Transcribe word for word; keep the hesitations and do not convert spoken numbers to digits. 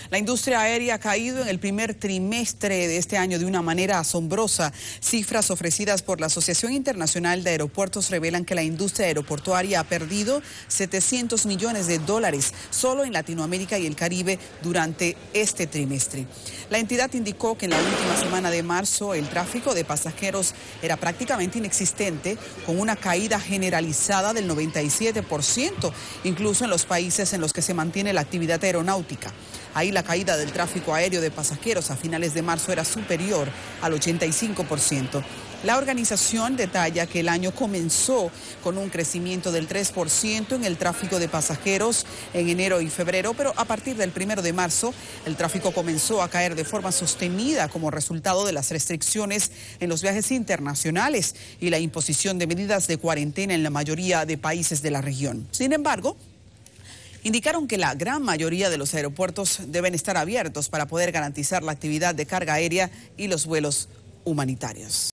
La industria aérea ha caído en el primer trimestre de este año de una manera asombrosa. Cifras ofrecidas por la Asociación Internacional de Aeropuertos revelan que la industria aeroportuaria ha perdido setecientos millones de dólares solo en Latinoamérica y el Caribe durante este trimestre. La entidad indicó que en la última semana de marzo el tráfico de pasajeros era prácticamente inexistente, con una caída generalizada del noventa y siete por ciento, incluso en los países en los que se mantiene la actividad aeronáutica. Ahí la caída del tráfico aéreo de pasajeros a finales de marzo era superior al ochenta y cinco por ciento. La organización detalla que el año comenzó con un crecimiento del tres por ciento en el tráfico de pasajeros en enero y febrero, pero a partir del primero de marzo el tráfico comenzó a caer de forma sostenida como resultado de las restricciones en los viajes internacionales y la imposición de medidas de cuarentena en la mayoría de países de la región. Sin embargo, indicaron que la gran mayoría de los aeropuertos deben estar abiertos para poder garantizar la actividad de carga aérea y los vuelos humanitarios.